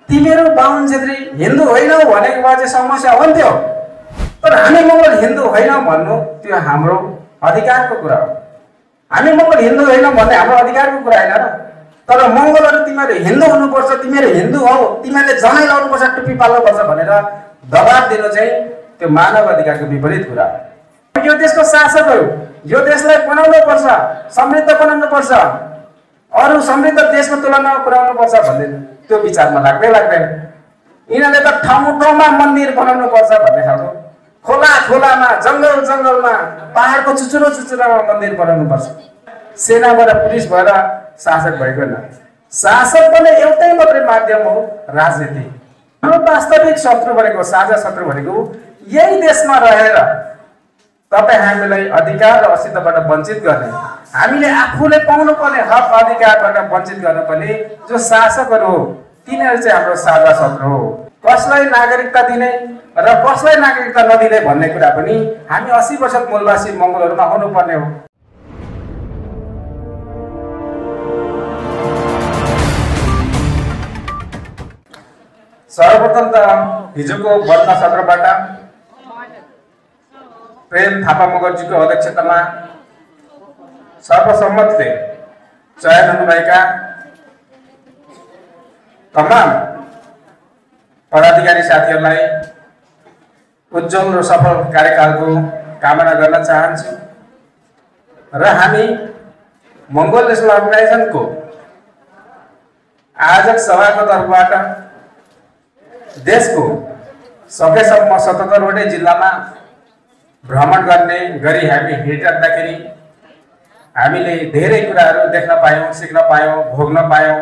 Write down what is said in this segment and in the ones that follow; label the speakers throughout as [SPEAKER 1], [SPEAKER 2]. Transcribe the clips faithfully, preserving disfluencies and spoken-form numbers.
[SPEAKER 1] तिमीहरू बाहुन क्षेत्री हिन्दू होइनौ भनेको भए चाहिँ समस्या हुन्थ्यो। तर हामी मङ्गोल हिन्दू होइनौ भन्नु त्यो हाम्रो अधिकारको कुरा हो। हामी मङ्गोल हिन्दू होइनौ भन्ने हाम्रो अधिकारको कुरा होइन र। तर मङ्गोलहरू तिमीहरू हिन्दू हुनुपर्छ, तिमीहरू हिन्दू हौ, तिमीहरूले जनै लाउनुपर्छ, टुप्पी पाल्नुपर्छ भनेर दबाब दिनु चाहिँ त्यो मानव अधिकारको विपरीत कुरा हो। यो देशको शासकहरू यो देशलाई बनाउनु पर्छ, समृद्ध बनाउनु पर्छ, अरू समृद्ध देशको तुलनामा पुर्याउनु पर्छ भन्ने त्यो विचारमा लाग्दै लाग्दैन। यिनीहरूले त ठाउँ ठाउँमा मन्दिर बनाउनु पर्छ भन्ने खालको, खोला खोलामा जङ्गल जङ्गलमा पहाडको चुचुरो चुचुरोमा मन्दिर बनाउनु पर्छ। सेनाबाट पुलिस भएर शासक भएको न, शासक पनि एउटै मात्रै माध्यम हो, राजनीति। हाम्रो वास्तविक शत्रु भनेको, साझा शत्रु भनेको यही देशमा रहेर तपाईँ हामीलाई अधिकार र अस्तित्वबाट वञ्चित गर्ने, हामीले आफूले पाउनुपर्ने हक अधिकारबाट वञ्चित गर्नुपर्ने जो शासकहरू हो तिनीहरू चाहिँ हाम्रो साझा शत्रु हो। कसलाई नागरिकता दिने र कसलाई नागरिकता नदिने भन्ने कुरा पनि हामी अस्सी प्रतिशत मूलवासी मङ्गोलहरूमा हुनुपर्ने हो। सर्वप्रथम त हिजोको बन्द सत्रबाट प्रेम थापा मगर्जीको अध्यक्षतामा सर्वसम्मतले चयन हुनुभएका तमाम पदाधिकारी साथीहरूलाई उज्जवल र सफल कार्यकालको कामना गर्न चाहन्छु र हामी मङ्गोल नेसनल अर्गनाइजेसनको आयोजक सभाको तर्फबाट देशको सकेसम्म सतहत्तरवटै जिल्लामा भ्रमण गर्ने गरी हामी हिँडिराख्दाखेरि हामीले धेरै कुराहरू देख्न पायौँ, सिक्न पायौँ, भोग्न पायौँ।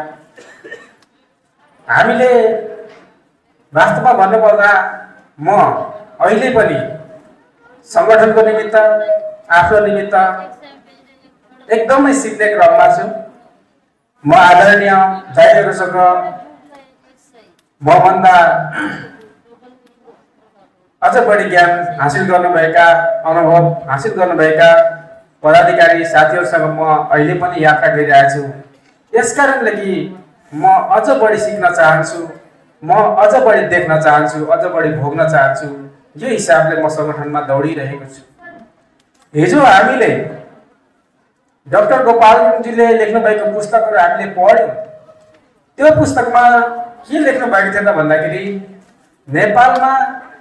[SPEAKER 1] हामीले वास्तवमा भन्नुपर्दा म अहिले पनि सङ्गठनको निमित्त, आफ्नो निमित्त एकदमै सिक्ने क्रममा छु। म आदरणीय दाइजहरूसँग मभन्दा अझ बढी ज्ञान हासिल गर्नुभएका, अनुभव हासिल गर्नुभएका पदाधिकारी साथीहरूसँग म अहिले पनि यात्रा गरिरहेको छु। यसकारणले कि म अझ बढी सिक्न चाहन्छु, म अझ बढी देख्न चाहन्छु, अझ बढी भोग्न चाहन्छु। यो हिसाबले म सङ्गठनमा दौडिरहेको छु। हिजो हामीले डाक्टर गोपालजीले लेख्नुभएको पुस्तकहरू हामीले पढ्यौँ। त्यो पुस्तकमा के लेख्नु भएको थियो त भन्दाखेरि नेपालमा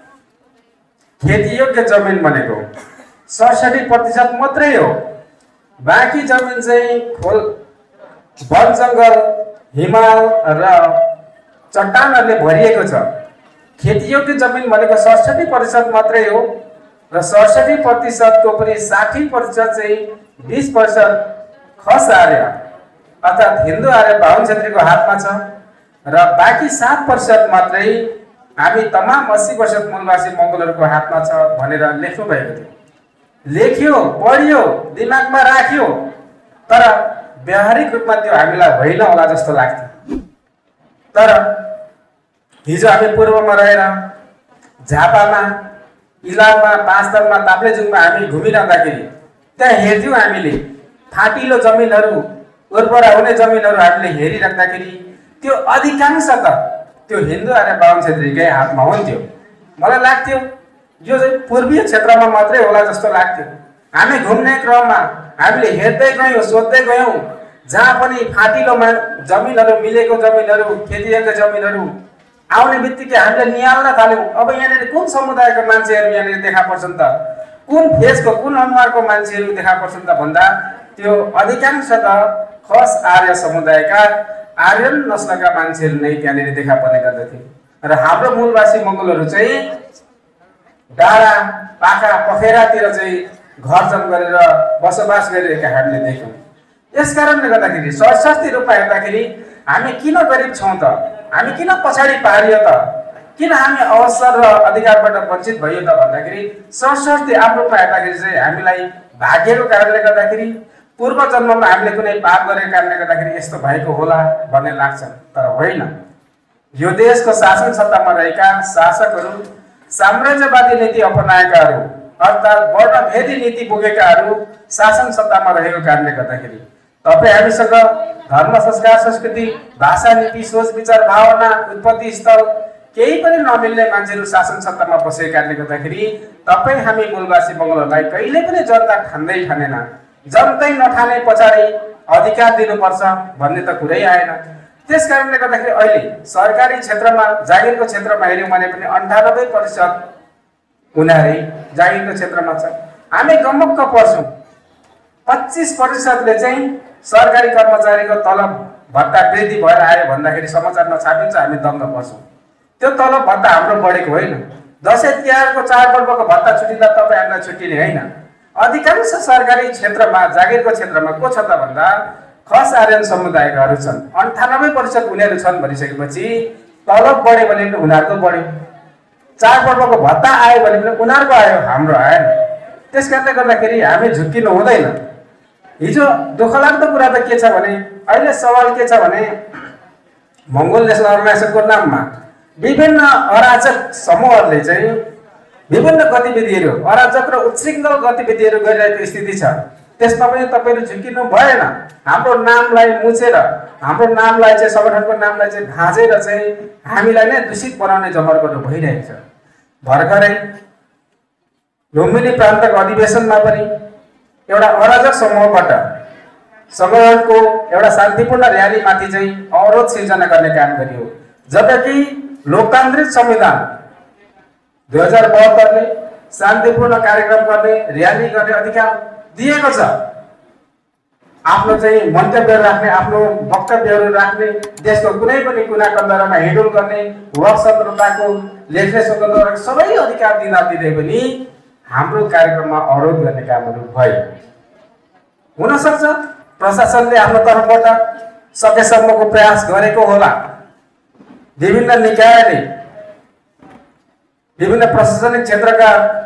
[SPEAKER 1] खेतीयोग्य जमिन भनेको सडसठी प्रतिशत मात्रै हो, बाँकी जमिन चाहिँ खोल वन जङ्गल, हिमाल र चट्टानहरूले भरिएको छ। खेतीयोग्य जमिन भनेको सडसठी प्रतिशत मात्रै हो र सडसठी प्रतिशतको पनि साठी प्रतिशत चाहिँ बिस प्रतिशत खस आर्य अर्थात् हिन्दू आर्य बाहुन क्षेत्रीको हातमा छ र बाँकी सात प्रतिशत मात्रै हामी तमाम अस्सी प्रतिशत मूलवासी मङ्गोलहरूको हातमा छ भनेर लेख्नु भएको थियो। लेख्यो, पढियो, दिमागमा राख्यो, तर व्यावहारिक रूपमा त्यो हामीलाई होइन होला जस्तो लाग्थ्यो। तर हिजो हामी पूर्वमा रहेर झापामा, इलाममा, पाँचथरमा, ताप्लेजुङमा हामी घुमिरहँदाखेरि त्यहाँ हेर्थ्यौँ हामीले फाटिलो जमिनहरू, उर्वरा हुने जमिनहरू हामीले हेरिराख्दाखेरि त्यो अधिकांश त त्यो हिन्दू आर्य बाहुन क्षेत्रीकै हातमा हुन्थ्यो। मलाई लाग्थ्यो यो चाहिँ पूर्वीय क्षेत्रमा मात्रै होला जस्तो लाग्थ्यो। हामी घुम्ने क्रममा हामीले हेर्दै गयौँ, सोध्दै गयौँ, जहाँ पनि फाटिलोमा जमिनहरू, मिलेको जमिनहरू, खेतीयोग्य जमिनहरू आउने बित्तिकै हामीले निहाल्न थाल्यौँ। अब यहाँनिर कुन समुदायको मान्छेहरू यहाँनिर देखा पर्छन् त, कुन फेसको, कुन अनुहारको मान्छेहरू देखा पर्छन् त भन्दा त्यो अधिकांश त खस आर्य समुदायका आर्यन नस्लका मान्छेहरू नै त्यहाँनिर देखा पर्ने गर्दथे र हाम्रो मूलवासी मङ्गोलहरू चाहिँ डाँडा, पाखा, पखेरातिर चाहिँ घर जम गरेर बसोबास गरिरहेका हामीले देख्यौँ। यस कारणले गर्दाखेरि सशस्त्र रूपमा हेर्दाखेरि हामी किन गरिब छौँ त, हामी किन पछाडि पारियो त, किन हामी अवसर र अधिकारबाट वञ्चित भयो त भन्दाखेरि सशस्त्र आम रूपमा हेर्दाखेरि चाहिँ हामीलाई भाग्यको कारणले गर्दाखेरि, पूर्व जन्ममा हामीले कुनै पाप गरेको कारणले गर्दाखेरि यस्तो भएको होला भन्ने लाग्छ। तर होइन, यो देशको शासन सत्तामा रहेका शासकहरू साम्राज्यवादी नीति अपनाएकाहरू अर्थात् वर्णभेदी नीति बोकेकाहरू शासन सत्तामा रहेको कारणले गर्दाखेरि तपाईँ हामीसँग धर्म, संस्कार, संस्कृति, भाषा, नीति, सोच, विचार, भावना, उत्पत्ति स्थल केही पनि नमिल्ने मान्छेहरू शासन सत्तामा बसेको कारणले गर्दाखेरि तपाईँ हामी मूलवासी बङ्गलालाई कहिले पनि जनता ठान्दै ठानेन। जनतै नठाने पछाडि अधिकार दिनुपर्छ भन्ने त कुरै आएन। त्यस कारणले गर्दाखेरि अहिले सरकारी क्षेत्रमा, जागिरको क्षेत्रमा हेऱ्यौँ भने पनि अन्ठानब्बे प्रतिशत उनीहरू जागिरको क्षेत्रमा छ। हामी गम्मक्क पर्छौँ। पच्चिस प्रतिशतले चाहिँ सरकारी कर्मचारीको तलब भत्ता वृद्धि भएर आयो भन्दाखेरि समाचारमा छापिन्छ, हामी दङ्ग पर्छौँ। त्यो तलब भत्ता हाम्रो बढेको होइन। दसैँ तिहारको चाडपर्वको भत्ता छुटिँदा तपाईँ हामीलाई छुट्टिने होइन। अधिकांश सरकारी क्षेत्रमा, जागिरको क्षेत्रमा को छ त भन्दा खस आर्यन समुदायकाहरू छन्। अन्ठानब्बे प्रतिशत उनीहरू छन् भनिसकेपछि तलब बढ्यो भने पनि उनीहरूको बढ्यो, चाडपर्वको भत्ता आयो भने पनि उनीहरूको आयो, हाम्रो आएन। त्यस कारणले गर्दाखेरि हामी झुक्किनु हुँदैन। हिजो दुःखलाग्दो कुरा त के छ भने अहिले सवाल के छ भने मङ्गोल नेसनल अर्गनाइजेसनको नाममा विभिन्न अराजक समूहहरूले चाहिँ विभिन्न गतिविधिहरू, अराजक र उच्छृङ्खल गतिविधिहरू गरिरहेको स्थिति छ। त्यसमा पनि तपाईँहरू झुक्किनु भएन। हाम्रो नामलाई मुछेर, हाम्रो नामलाई चाहिँ, सङ्गठनको नामलाई चाहिँ भाँचेर चाहिँ हामीलाई नै दूषित बनाउने जमर्को भइरहेको छ। भर्खरै लुम्बिनी प्रान्तको अधिवेशनमा पनि एउटा अराजक समूहबाट सङ्गठनको एउटा शान्तिपूर्ण र्यालीमाथि चाहिँ अवरोध सिर्जना गर्ने काम गरियो। जबकि लोकतान्त्रिक संविधान दुई हजार बहत्तरले शान्तिपूर्ण कार्यक्रम गर्ने, र्याली गर्ने अधिकार दिएको छ। आफ्नो चाहिँ मन्तव्यहरू राख्ने, आफ्नो वक्तव्यहरू राख्ने, देशको कुनै पनि कुना कन्दरामा हिँडुल गर्ने, वाक स्वतन्त्रताको, लेख्ने स्वतन्त्रताको सबै अधिकार दिँदा दिँदै पनि हाम्रो कार्यक्रममा अवरोध गर्ने कामहरू भए। हुनसक्छ प्रशासनले आफ्नो तर्फबाट सकेसम्मको प्रयास गरेको होला। विभिन्न निकायले, विभिन्न प्रशासनिक क्षेत्रका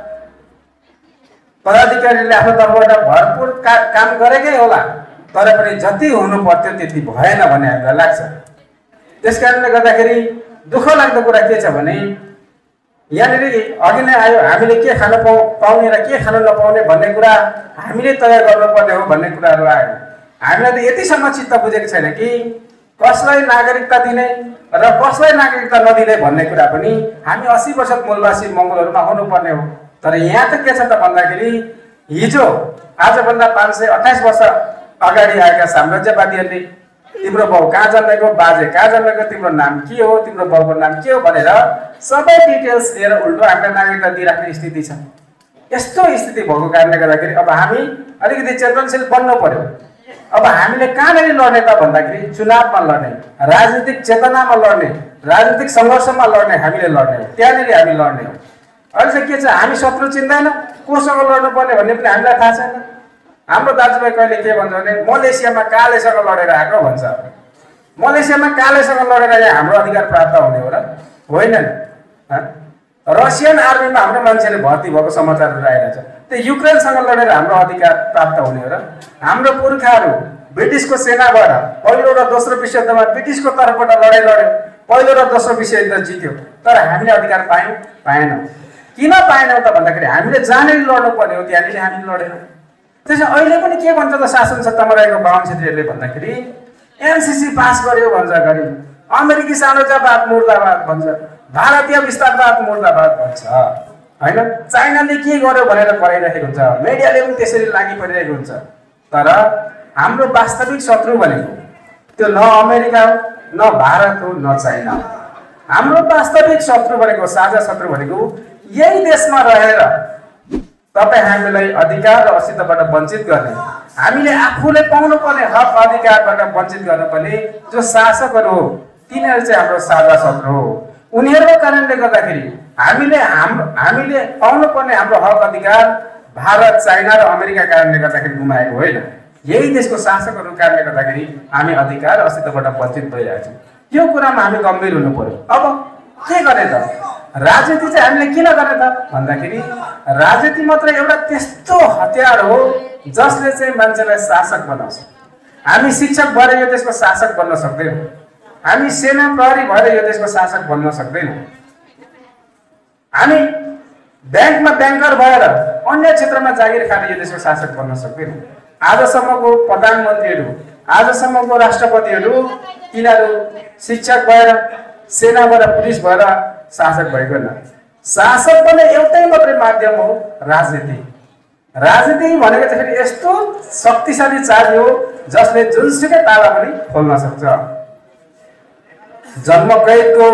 [SPEAKER 1] पदाधिकारीले आफ्नो तर्फबाट भरपूर का, काम गरेकै होला। तर पनि जति हुनु पर्थ्यो त्यति भएन भन्ने हामीलाई लाग्छ। त्यस कारणले गर्दाखेरि दुःख लाग्दो कुरा के छ भने यहाँनिर अघि नै आयो, हामीले के खान पाउ पाउने र के खान नपाउने भन्ने कुरा हामीले तय गर्नुपर्ने हो भन्ने कुराहरू आयो। हामीलाई त यतिसम्म चित्त बुझेको छैन कि कसलाई नागरिकता दिने र कसलाई नागरिकता नदिने भन्ने कुरा पनि हामी अस्सी प्रतिशत मूलवासी मङ्गोलहरूमा हुनुपर्ने हो। तर यहाँ त के छ त भन्दाखेरि हिजो आजभन्दा पाँच सय अठाइस वर्ष अगाडि आएका साम्राज्यवादीहरूले तिम्रो बाउ कहाँ जन्मेको, बाजे कहाँ जन्मेको, तिम्रो नाम के हो, तिम्रो बाउको नाम के हो भनेर सबै डिटेल्स लिएर उल्टो हामीलाई नागरिकता दिइराख्ने स्थिति छ। यस्तो स्थिति भएको कारणले गर्दाखेरि अब हामी अलिकति चेतनशील बन्नु पर्यो। अब हामीले कहाँनिर लड्ने त भन्दाखेरि चुनावमा लड्ने, राजनीतिक चेतनामा लड्ने, राजनीतिक सङ्घर्षमा लड्ने, हामीले लड्ने हो, त्यहाँनिर हामी लड्ने हो। अहिले चाहिँ के छ, हामी शत्रु चिन्दैन, कोसँग लड्नु पर्ने भन्ने पनि हामीलाई थाहा छैन। हाम्रो दाजुभाइ कहिले के भन्छ भने मलेसियामा कालेसँग लडेर आएको भन्छ। मलेसियामा कालेसँग लडेर यहाँ हाम्रो अधिकार प्राप्त हुने हो र? होइन नि। रसियन आर्मीमा हाम्रो मान्छेले भर्ती भएको समाचारहरू आइरहेछ। त्यो युक्रेनसँग लडेर हाम्रो अधिकार प्राप्त हुने हो र? हाम्रो पुर्खाहरू ब्रिटिसको सेनाबाट पहिलो र दोस्रो विश्वयुद्धमा ब्रिटिसको तर्फबाट लडाइँ लड्यो, पहिलो र दोस्रो विश्वयुद्ध जित्यो, तर हामीले अधिकार पायौँ? पाएनौँ। किन पाएनौँ त भन्दाखेरि हामीले जहाँनिर लड्नु पर्ने हो त्यहाँनिर हामी लडेनौँ। त्यसै अहिले पनि के भन्छ त शासन सत्तामा रहेको बाहुन क्षेत्रीहरूले भन्दाखेरि एमसिसी पास गर्यो भन्छ, गरी अमेरिकी साम्राज्यवाद मुर्दाबाद भन्छ, भारतीय विस्तारवाद मुर्दाबाद भन्छ। होइन, चाइनाले के गर्यो भनेर कराइरहेको हुन्छ, मिडियाले पनि त्यसरी लागि परिरहेको हुन्छ। तर हाम्रो वास्तविक शत्रु भनेको त्यो न अमेरिका हो, न भारत हो, न चाइना हो। हाम्रो वास्तविक शत्रु भनेको, साझा शत्रु भनेको यही देशमा रहेर तपाईँ हामीलाई अधिकार र अस्तित्वबाट वञ्चित गर्ने, हामीले आफूले पाउनु पर्ने हक अधिकारबाट वञ्चित गर्नुपर्ने जो शासकहरू हो तिनीहरू चाहिँ हाम्रो साझा शत्रु हो। उनीहरूको कारणले गर्दाखेरि हामीले हाम्रो हामीले पाउनु पर्ने हाम्रो हक अधिकार भारत, चाइना र अमेरिका कारणले गर्दाखेरि गुमाएको होइन, यही देशको शासकहरूको कारणले गर्दाखेरि हामी अधिकार र अस्तित्वबाट वञ्चित भइरहेको छौँ। यो कुरामा हामी गम्भीर हुनु पर्यो। अब के गर्ने त? राजनीति चाहिँ हामीले किन गर्ने त भन्दाखेरि राजनीति मात्र एउटा त्यस्तो हतियार हो जसले चाहिँ मान्छेलाई शासक बनाउँछ। हामी शिक्षक भएर यो देशको शासक बन्न सक्दैनौँ, हामी सेना प्रहरी भएर यो देशको शासक बन्न सक्दैनौँ, हामी ब्याङ्कमा ब्याङ्कर भएर अन्य क्षेत्रमा जागिर खाएर यो देशको शासक बन्न सक्दैनौँ। आजसम्मको प्रधानमन्त्रीहरू, आजसम्मको राष्ट्रपतिहरू तिनीहरू शिक्षक भएर, सेनाबाट, पुलिस भएर शासक भएको न। शासक पनि एउटै मात्रै माध्यम हो, राजनीति। राजनीति भनेको चाहिँ फेरि यस्तो शक्तिशाली चाबी हो जसले जुनसुकै ताला पनि खोल्न सक्छ। जन्म कैदको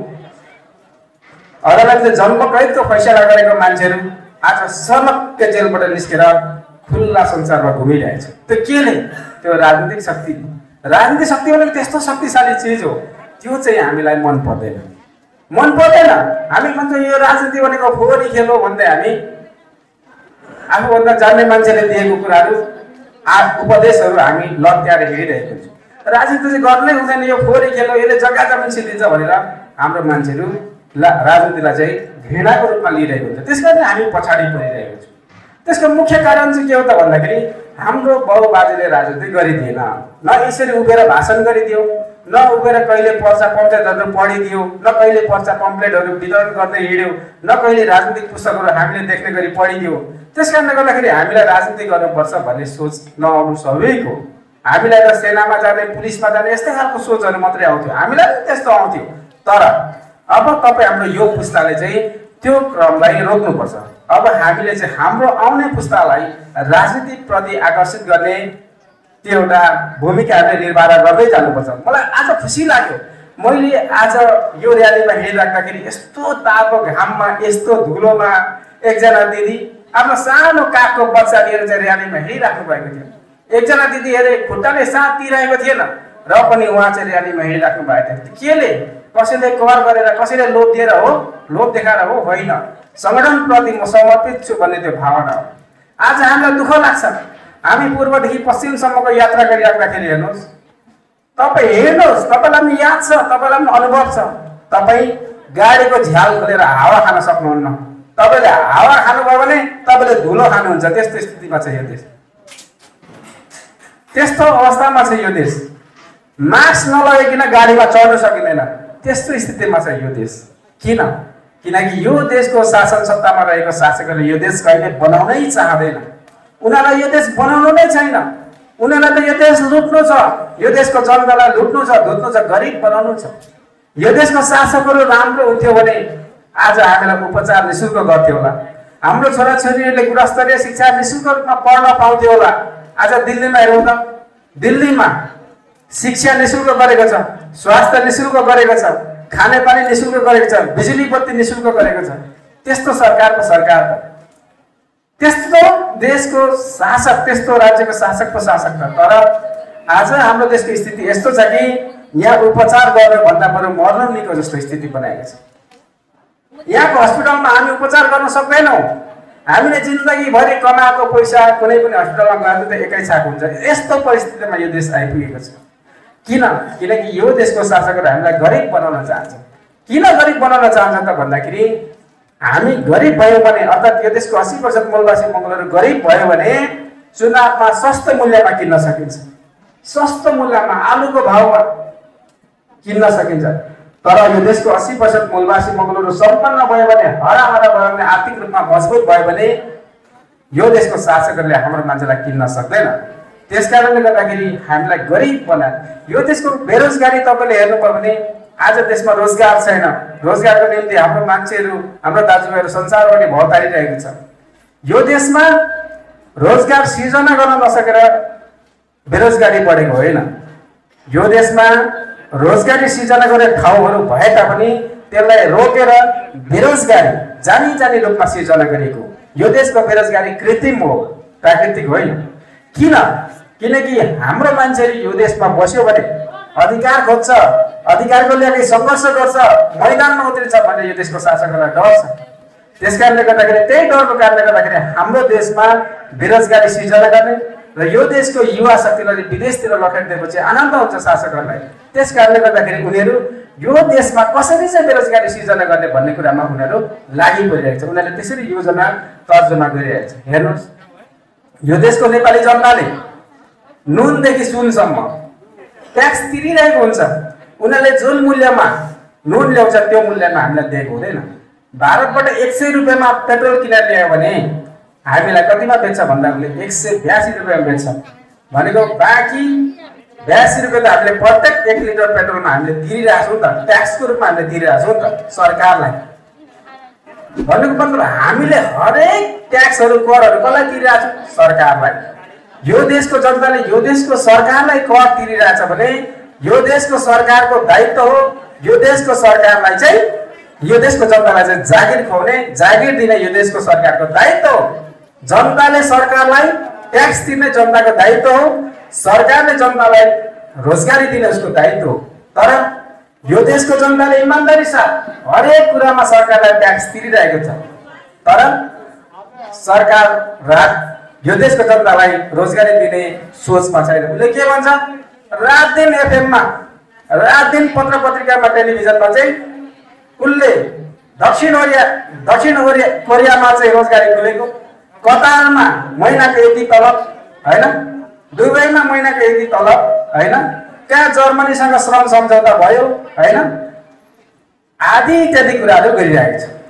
[SPEAKER 1] अदालतले जन्म कैदको फैसला गरेको मान्छेहरू आज सर्लक्क जेलबाट निस्केर खुल्ला संसारमा घुमिरहेछ। त्यो केले? त्यो राजनीतिक शक्ति। राजनीतिक शक्ति भनेको त्यस्तो शक्तिशाली चिज हो, त्यो चाहिँ हामीलाई मन पर्दैन। मन पर्दैन हामी भन्छ यो राजनीति भनेको फोहोरी खेल हो भन्दै हामी आफूभन्दा जान्ने मान्छेले दिएको कुराहरू उपदेशहरू हामी लत्याएर हिँडिरहेको हुन्छौँ। राजनीति चाहिँ गर्नै हुँदैन, यो फोहोरी खेल हो, यसले जग्गा जमिन सिद्धिन्छ भनेर हाम्रो मान्छेहरू राजनीतिलाई चाहिँ घृणाको रूपमा लिइरहेको हुन्छ। त्यस कारण हामी पछाडि परिरहेको छौँ। त्यसको मुख्य कारण चाहिँ के हो त भन्दाखेरि हाम्रो बाबुबाजेले राजनीति गरिदिएन। न यसरी उभिएर भाषण गरिदियो, न उभिएर कहिले पर्चा पम्पलेटहरू पढिदियो, न कहिले पर्चा पम्पलेटहरू वितरण गर्दै हिँड्यो, न कहिले राजनीतिक पुस्तकहरू हामीले देख्ने गरी पढिदियो। त्यस कारणले गर्दाखेरि हामीलाई राजनीति गर्नुपर्छ भन्ने सोच नआउनु स्वाभाविक हो। हामीलाई त सेनामा जाने, पुलिसमा जाने यस्तै खालको सोचहरू मात्रै आउँथ्यो, हामीलाई पनि त्यस्तो आउँथ्यो। तर अब तपाईँ हाम्रो यो पुस्ताले चाहिँ त्यो क्रमलाई रोक्नुपर्छ। अब हामीले चाहिँ हाम्रो आउने पुस्तालाई राजनीतिप्रति आकर्षित गर्ने त्यो एउटा भूमिका हामीले निर्वाह गर्दै जानुपर्छ। मलाई आज खुसी लाग्यो, मैले आज यो र्यालीमा हिँडिराख्दाखेरि यस्तो तातो घाममा, यस्तो धुलोमा एकजना दिदी आफ्नो सानो कागको बच्चा लिएर चाहिँ र्यालीमा हिँडिराख्नु भएको थियो। एकजना दिदी हेरे खुट्टाले साथ दिइरहेको थिएन र पनि उहाँ चाहिँ र्यालीमा हिँडिराख्नु भएको थियो। केले? कसैले कर गरेर, कसैले लोभ दिएर हो, लोभ देखाएर हो, होइन, सङ्गठनप्रति म समर्पित छु भन्ने त्यो भावना हो। आज हामीलाई दुःख लाग्छ, हामी पूर्वदेखि पश्चिमसम्मको यात्रा गरिराख्दाखेरि हेर्नुहोस्, तपाईँ हेर्नुहोस्, तपाईँलाई पनि याद छ, तपाईँलाई पनि अनुभव छ, तपाईँ गाडीको झ्याल खोलेर हावा खान सक्नुहुन्न। तपाईँले हावा खानुभयो भने तपाईँले धुलो खानुहुन्छ। त्यस्तो स्थितिमा छ यो देश, त्यस्तो अवस्थामा छ यो देश। मास्क नलगाइकन गाडीमा चढ्न सकिँदैन, त्यस्तो स्थितिमा छ यो देश। किन? किनकि यो देशको शासन सत्तामा रहेको शासकहरूले यो देश कहिले बनाउनै चाहँदैन। उनीहरूलाई यो देश बनाउनु नै छैन। उनीहरूलाई त यो देश लुट्नु छ, यो देशको जनतालाई लुट्नु छ, धुत्नु छ, गरिब बनाउनु छ। यो देशको शासकहरू राम्रो हुन्थ्यो भने आज हामीलाई उपचार निःशुल्क गर्थ्यो होला, हाम्रो छोराछोरीहरूले गुणस्तरीय शिक्षा निःशुल्क रूपमा पढ्न पाउँथ्यो होला। आज दिल्लीमा हेरौँ त, दिल्लीमा शिक्षा निःशुल्क गरेको छ, स्वास्थ्य निःशुल्क गरेको छ, खानेपानी निःशुल्क गरेको छ, बिजुली बत्ती निःशुल्क गरेको छ। त्यस्तो सरकारको सरकार त, त्यस्तो देशको शासक, त्यस्तो राज्यको शासकको शासक त। तर आज हाम्रो देशको स्थिति यस्तो छ कि यहाँ उपचार गर्नुभन्दा बरु मर्न निको जस्तो स्थिति बनाएको छ। यहाँको हस्पिटलमा हामी उपचार गर्न सक्दैनौँ। हामीले जिन्दगीभरि कमाएको पैसा कुनै पनि हस्पिटलमा गएर त एकै छाक हुन्छ। यस्तो परिस्थितिमा यो देश आइपुगेको छ। किन? किनकि यो देशको शासकहरू हामीलाई गरिब बनाउन चाहन्छ। किन गरिब बनाउन चाहन्छ त भन्दाखेरि हामी गरिब भयौँ भने, अर्थात् यो देशको अस्सी प्रतिशत मूलवासी मङ्गलहरू गरिब भयो भने चुनावमा सस्तो मूल्यमा किन्न सकिन्छ, सस्तो मूल्यमा आलुको भावमा किन्न सकिन्छ। तर यो देशको अस्सी प्रतिशत मूलवासी मङ्गलहरू सम्पन्न भयो भने, हराभरा भयो भने, आर्थिक रूपमा मजबुत भयो भने यो देशको शासकहरूले हाम्रो मान्छेलाई किन्न सक्दैन। त्यस कारणले गर्दाखेरि हामीलाई गरिब बनाए। यो देशको बेरोजगारी तपाईँले हेर्नुभयो भने आज देशमा रोजगार छैन। रोजगारको निम्ति हाम्रो मान्छेहरू, हाम्रो दाजुभाइहरू संसारभरि भौतारिरहेको छ। यो देशमा रोजगार सिर्जना गर्न नसकेर बेरोजगारी बढेको होइन। यो देशमा रोजगारी सिर्जना गर्ने ठाउँहरू भए तापनि त्यसलाई रोकेर बेरोजगारी जानी जानी रूपमा सिर्जना गरिएको। यो देशको बेरोजगारी कृत्रिम हो, प्राकृतिक होइन। किन? किनकि हाम्रो मान्छेहरू यो देशमा बस्यो भने अधिकार खोज्छ, अधिकारको लागि सङ्घर्ष गर्छ, मैदानमा उत्रिन्छ भन्ने यो देशको शासकहरूलाई डर छ। त्यस कारणले गर्दाखेरि, त्यही डरको कारणले गर्दाखेरि हाम्रो देशमा बेरोजगारी सिर्जना गर्ने र यो देशको युवा शक्तिलाई विदेशतिर लखेटिदिएपछि आनन्द हुन्छ शासकहरूलाई। त्यस कारणले गर्दाखेरि उनीहरू यो देशमा कसरी चाहिँ बेरोजगारी सिर्जना गर्ने भन्ने कुरामा उनीहरू लागि परिरहेको छ। उनीहरूले त्यसरी योजना तर्जुमा गरिरहेको छ। हेर्नुहोस्, यो देशको नेपाली जनताले नुनदेखि सुनसम्म ट्याक्स तिरिरहेको हुन्छ। उनीहरूले जुन मूल्यमा नुन ल्याउँछ त्यो मूल्यमा हामीलाई दिएको हुँदैन। भारतबाट एक सय रुपियाँमा पेट्रोल किनेर ल्यायो भने हामीलाई कतिमा बेच्छ भन्दा उसले एक सय बयासी रुपियाँमा बेच्छ भनेको बाँकी बयासी रुपियाँ त हामीले प्रत्येक एक लिटर पेट्रोलमा हामीले तिरिरहेको छौँ त, ट्याक्सको रूपमा हामीले तिरिरहेको छौँ त सरकारलाई। भन्नुको मतलब हामीले हरेक ट्याक्सहरू करहरू कसलाई तिरिरहेको छौँ? सरकारलाई। यो देशको जनताले यो देशको सरकारलाई कर तिरिरहेछ भने यो देशको सरकारको दायित्व हो यो देशको सरकारलाई चाहिँ यो देशको जनतालाई चाहिँ जागिर खुवाउने जागिर दिने यो देशको सरकारको दायित्व हो। जनताले सरकारलाई ट्याक्स तिर्ने जनताको दायित्व हो, सरकारले जनतालाई रोजगारी दिने उसको दायित्व हो। तर यो देशको जनताले इमानदारी साथ हरेक कुरामा सरकारलाई ट्याक्स तिरिरहेको छ, तर सरकार रात यो देशको जनतालाई रोजगारी दिने सोचमा छैन। उसले के भन्छ? रात दिन एफएममा रात दिन पत्र पत्रिकामा टेलिभिजनमा चाहिँ उसले दक्षिण कोरिया दक्षिण कोरियामा चाहिँ रोजगारी खुलेको, कतारमा महिनाको यति तलब हैन, दुबईमा महिनाको यति तलब हैन, त्यहाँ जर्मनीसँग श्रम सम्झौता भयो हैन, आदि इत्यादि कुराहरू गरिरहेको छ।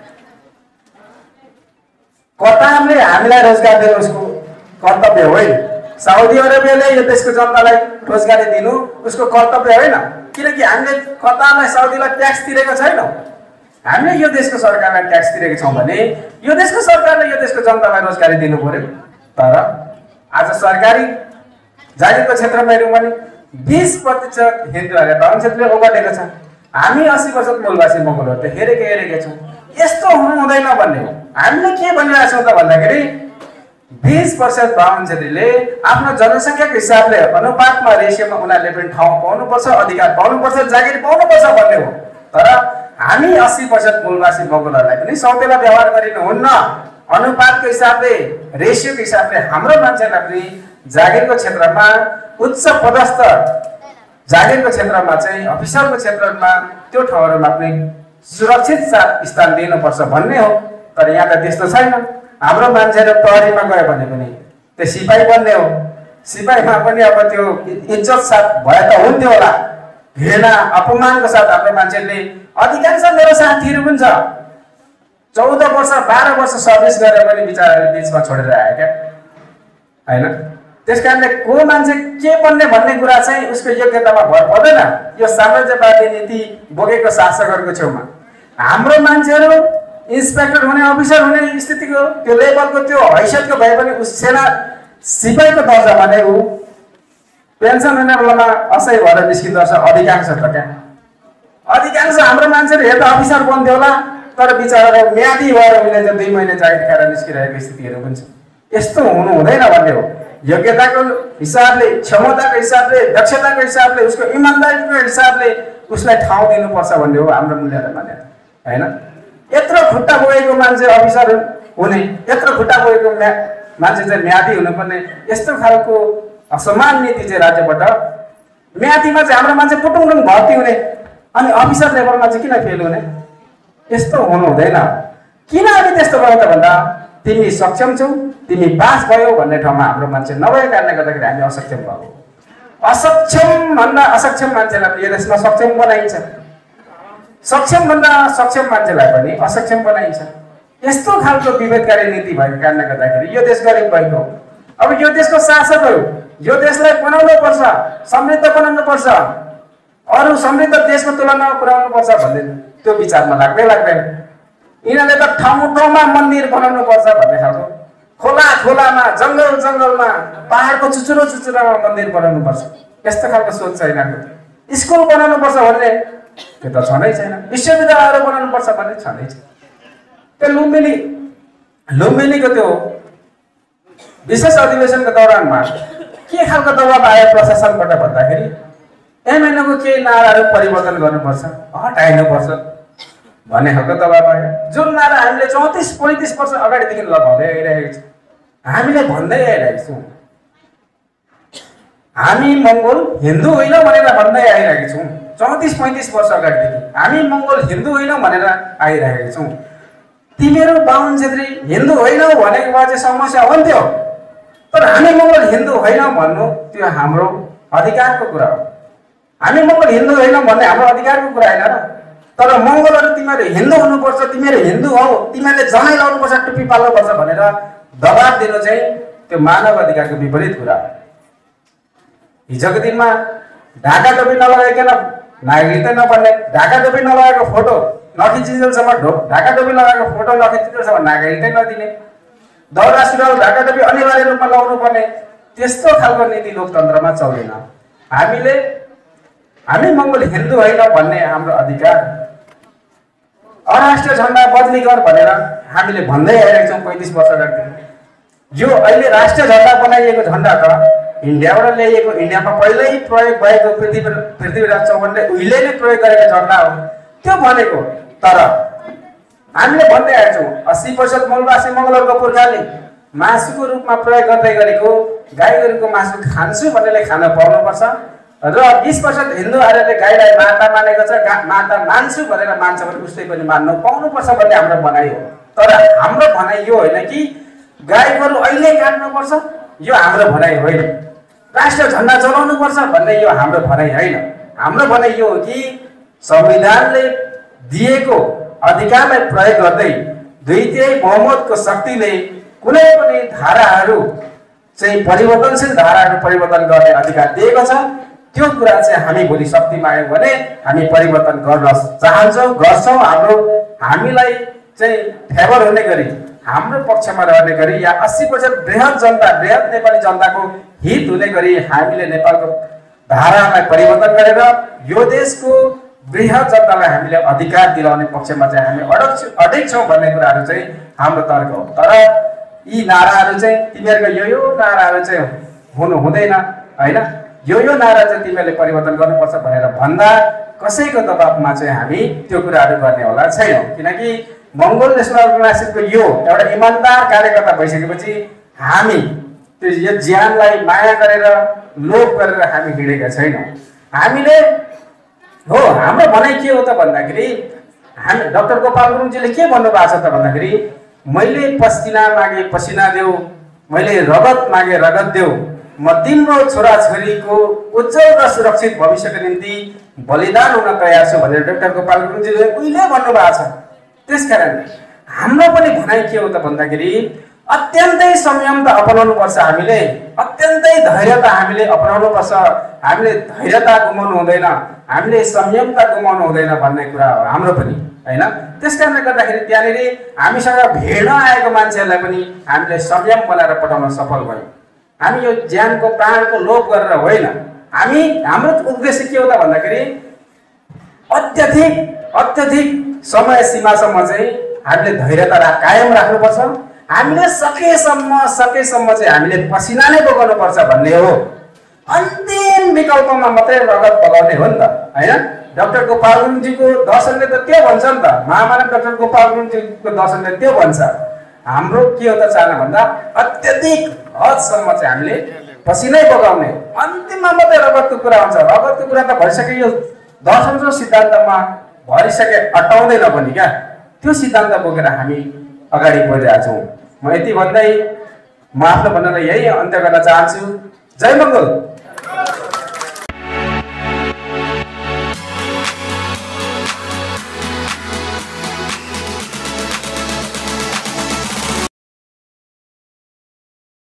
[SPEAKER 1] कतारले हामीलाई रोजगार दिनु उसको कर्तव्य होइन, साउदी अरेबियाले यो देशको जनतालाई रोजगारी दिनु उसको कर्तव्य होइन, किनकि हामीले कतारलाई साउदीलाई ट्याक्स तिरेको छैनौँ। हामीले यो देशको सरकारलाई ट्याक्स तिरेको छौँ भने यो देशको सरकारले यो देशको जनतालाई रोजगारी दिनु पर्यो। तर आज सरकारी जागिरको क्षेत्रमा हेर्यौँ भने बीस प्रतिशत हिन्दूहरूले बाहुन क्षेत्रले ओगटेको छ। हामी अस्सी प्रतिशत मूलवासी मङ्गोलहरू त हेरेकै हेरेकै छौँ। यस्तो हुनु हुँदैन भन्ने हो। हामीले के भनिरहेको छौँ त भन्दाखेरि बीस प्रतिशत बाहुन क्षेत्रीले आफ्नो जनसङ्ख्याको हिसाबले अनुपातमा रेसियोमा उनीहरूले पनि ठाउँ पाउनुपर्छ, अधिकार पाउनुपर्छ, जागिर पाउनुपर्छ भन्ने हो। तर हामी अस्सी प्रतिशत मूलवासी मङ्गोलहरूलाई पनि सौतेला व्यवहार गरिनुहुन्न। अनुपातको हिसाबले रेसियोको हिसाबले हाम्रो मान्छेलाई पनि जागिरको क्षेत्रमा उच्च पदस्थ जागिरको क्षेत्रमा चाहिँ अफिसरको क्षेत्रमा त्यो ठाउँहरूमा पनि सुरक्षित साथ स्थान दिनुपर्छ भन्ने हो। तर यहाँ त त्यस्तो छैन। हाम्रो मान्छेहरू प्रहरीमा गयो भने पनि त्यो सिपाही बन्ने हो। सिपाहीमा पनि अब त्यो इज्जत साथ भए त हुन्थ्यो होला, घृणा अपमानको साथ हाम्रो मान्छेले अधिकांश मेरो साथीहरू पनि छ चौध वर्ष बाह्र वर्ष सर्भिस गरेर पनि बिचराले बिचमा छोडेर आयो क्या हैन। त्यस कारणले को मान्छे के बन्ने भन्ने कुरा चाहिँ उसको योग्यतामा भर पर्दैन। यो साम्राज्यवादी नीति बोकेको शासकहरूको छेउमा हाम्रो मान्छेहरू इन्सपेक्टर हुने अफिसर हुने स्थितिको त्यो लेभलको त्यो हैसियतको भए पनि उस सेना सिपाहीको दर्जामा नै ऊ पेन्सन हुने बेलामा असह्य भएर निस्किँदो रहेछ अधिकांश त क्या। अधिकांश हाम्रो मान्छेहरू हेर्दा अफिसर बन्थ्यो होला, तर बिचरा म्यादी भएर उसले चाहिँ दुई महिना जागिर खाएर निस्किरहेको स्थितिहरू पनि छ। यस्तो हुनु हुँदैन भन्ने हो। योग्यताको हिसाबले, क्षमताको हिसाबले, दक्षताको हिसाबले, उसको इमान्दारीको हिसाबले उसलाई ठाउँ दिनुपर्छ भन्ने हो हाम्रो मूल्यले मान्यता हैन। यत्रो खुट्टा बोकेको मान्छे अफिसर हुने, यत्रो खुट्टा बोकेको म्या मान्छे चाहिँ म्यादी हुनुपर्ने, यस्तो खालको असमान नीति चाहिँ राज्यबाट म्यादीमा चाहिँ हाम्रो मान्छे पुटुङ भर्ती हुने अनि अफिसर लेभलमा चाहिँ किन फेल हुने? यस्तो हुनु हुँदैन। किन हामी त्यस्तो भयो त भन्दा तिमी सक्षम छौ, तिमी पास भयो भन्ने ठाउँमा हाम्रो मान्छे नभएको कारणले गर्दाखेरि हामी असक्षम भयो। असक्षम भन्दा असक्षम मान्छेलाई यो देशमा सक्षम बनाइन्छ, सक्षम भन्दा सक्षम मान्छेलाई पनि असक्षम बनाइन्छ। यस्तो खालको विभेदकारी नीति भएको कारणले गर्दाखेरि यो देश गरिब भएको। अब यो देशको शासकहरू यो देशलाई बनाउनु पर्छ, समृद्ध बनाउनु पर्छ, अरू समृद्ध देशको तुलनामा पुर्याउनु पर्छ भन्ने त्यो विचारमा लाग्दै लाग्दैन। यिनीहरूले त ठाउँ ठाउँमा मन्दिर बनाउनु पर्छ भन्ने खालको, खोला खोलामा जङ्गल जङ्गलमा पहाडको चुचुरो चुचुरोमा मन्दिर बनाउनु पर्छ यस्तो खालको सोच छ यिनीहरूको। स्कुल बनाउनु पर्छ भन्ने त्यो त छँदै छैन। विश्वविद्यालयहरू बनाउनु पर्छ भन्ने छँदै छैन। त्यो लुम्बिनी लुम्बिनीको त्यो विशेष अधिवेशनको दौरानमा के खालको दबाब आयो प्रशासनबाट भन्दाखेरि एमएनओको केही नाराहरू परिवर्तन गर्नुपर्छ, हटाइनुपर्छ भन्ने खालको दबाब आयो। जुन नारा हामीले चौतिस पैँतिस वर्ष अगाडिदेखि लगाउँदै आइरहेको छ, हामीले भन्दै आइरहेको छौँ। हामी मङ्गोल हिन्दू होइनौँ भनेर भन्दै आइरहेको छौँ। चौतिस पैँतिस वर्ष अगाडिदेखि हामी मङ्गोल हिन्दू होइनौँ भनेर आइरहेको छौँ। तिमीहरू बाहुन क्षेत्री हिन्दू होइनौ भनेको भए चाहिँ समस्या हुन्थ्यो, तर हामी मङ्गोल हिन्दू होइनौँ भन्नु त्यो हाम्रो अधिकारको कुरा हो। हामी मङ्गोल हिन्दू होइनौँ भन्ने हाम्रो अधिकारको कुरा होइन र। तर मङ्गोलहरू तिमीहरू हिन्दू हुनुपर्छ, तिमीहरू हिन्दू हौ, तिमीहरूले जनै लाउनुपर्छ, टुप्पी पाल्नुपर्छ भनेर दबाब दिनु चाहिँ त्यो मानव अधिकारको विपरीत कुरा हो। हिजोको दिनमा ढाका टोपी नलगाइकन नागरिकता नबन्ने, ढाका टोपी नलगाएको फोटो नखिचिन्जेलसम्म ढाका टोपी लगाएको फोटो नखिचिन्जेलसम्म नागरिकतै नदिने, दौरा सुरुवाल ढाका टोपी अनिवार्य रूपमा लगाउनु पर्ने, त्यस्तो खालको नीति लोकतन्त्रमा चल्दैन। हामीले हामी मङ्गोल हिन्दू होइन भन्ने हाम्रो अधिकार, अराष्ट्रिय झन्डा बदली गर भनेर हामीले भन्दै आइरहेको छौँ पैँतिस वर्ष अगाडि। यो अहिले राष्ट्रिय झन्डा बनाइएको झन्डा त इन्डियाबाट ल्याइएको, इन्डियामा पहिल्यै प्रयोग भएको पृथ्वी पृथ्वीराज चौहानले उहिले नै प्रयोग गरेको झन्डा हो त्यो भनेको। तर हामीले भन्दै आएका छौँ अस्सी प्रतिशत मूलवासी मङ्गोलहरूको पुर्खाले मासुको रूपमा प्रयोग गर्दै गरेको गाई गोरुको मासु खान्छु भन्नेले खान पाउनुपर्छ र बीस प्रतिशत हिन्दूहरूले गाईलाई माता मानेको छ, माता मान्छु भनेर मान्छ भने उसले पनि मान्नु पाउनुपर्छ भन्ने हाम्रो भनाइ हो। तर हाम्रो भनाइ यो होइन कि गाई गोरु अहिले काट्नुपर्छ, यो हाम्रो भनाइ होइन। राष्ट्रिय झन्डा चलाउनुपर्छ भन्ने यो हाम्रो भनाइ होइन। हाम्रो भनाइ यो हो कि संविधानले दिएको अधिकारलाई प्रयोग गर्दै दुई तिहाई बहुमतको शक्तिले कुनै पनि धाराहरू चाहिँ परिवर्तनशील धाराहरू परिवर्तन गर्ने अधिकार दिएको छ। त्यो कुरा चाहिँ हामी भोलि शक्तिमा आयौँ भने हामी परिवर्तन गर्न चाहन्छौँ, गर्छौँ। हाम्रो हामीलाई चाहिँ फेभर हुने गरी, हाम्रो पक्षमा रहने गरी या अस्सी प्रतिशत बृहत जनता बृहत नेपाली जनताको हित हुने गरी हामीले नेपालको धारालाई परिवर्तन गरेर यो देशको बृहत जनतालाई हामीले अधिकार दिलाउने पक्षमा चाहिँ हामी अडग अडिग छौँ भन्ने कुराहरू चाहिँ हाम्रो तर्क हो। तर यी नाराहरू चाहिँ तिमीहरूको यो यो नाराहरू चाहिँ हुनु हुँदैन होइन, यो यो नारा चाहिँ तिमीहरूले परिवर्तन गर्नुपर्छ भनेर भन्दा कसैको दबाबमा चाहिँ हामी त्यो कुराहरू गर्ने होला छैनौँ। किनकि मङ्गोल नेसनल अर्गनाइजेसनको यो एउटा इमान्दार कार्यकर्ता भइसकेपछि हामी त्यो यो ज्यानलाई माया गरेर लोभ गरेर हामी हिँडेका छैनौँ। हामीले हो हाम्रो भनाइ के हो त भन्दाखेरि हामी डाक्टर गोपाल गुरुङजीले के भन्नुभएको छ त भन्दाखेरि मैले पसिना मागे पसिना देऊ, मैले रगत मागे रगत देऊ, म तिम्रो छोराछोरीको उज्जवल र सुरक्षित भविष्यको निम्ति बलिदान हुन तयार छु भनेर डाक्टर गोपाल गुरुङजीले उहिले भन्नुभएको छ। त्यसकारण हाम्रो पनि भनाइ के हो त भन्दाखेरि अत्यन्तै संयमता अपनाउनु पर्छ, हामीले अत्यन्तै धैर्यता हामीले अपनाउनु पर्छ। हामीले धैर्यता गुमाउनु हुँदैन, हामीले संयमता गुमाउनु हुँदैन भन्ने कुरा हो हाम्रो पनि होइन। त्यसकारणले गर्दाखेरि त्यहाँनिर हामीसँग भिड्न आएको मान्छेहरूलाई पनि हामीले संयम बनाएर पठाउन सफल भयौँ। हामी यो ज्यानको प्राणको लोभ गरेर होइन। हामी हाम्रो उद्देश्य के हो त भन्दाखेरि अत्यधिक अत्यधिक समय सीमासम्म चाहिँ हामीले धैर्यता कायम राख्नुपर्छ। हामीले सकेसम्म सकेसम्म चाहिँ हामीले पसिना नै बगाउनुपर्छ भन्ने हो। अन्तिम विकल्पमा मात्रै रगत बगाउने हो नि त होइन। डाक्टर गोपाल गुरुङजीको दर्शनले त त्यो भन्छ नि त, महामानव डाक्टर गोपाल गुरुङजीको दर्शनले त्यो भन्छ। हाम्रो के हो त चाहना भन्दा अत्यधिक हदसम्म चाहिँ हामीले पसिनै बगाउने, अन्तिममा मात्रै रगतको कुरा हुन्छ। रगतको कुरा त भइसक्यो, यो दर्शन र सिद्धान्तमा भरिसके अटाउँदैन पनि क्या। त्यो सिद्धान्त बोकेर हामी अगाडि बढिरहेका छौँ। म यति भन्दै म आफ्नो भन्न यही अन्त्य गर्न चाहन्छु। जय मङ्गल।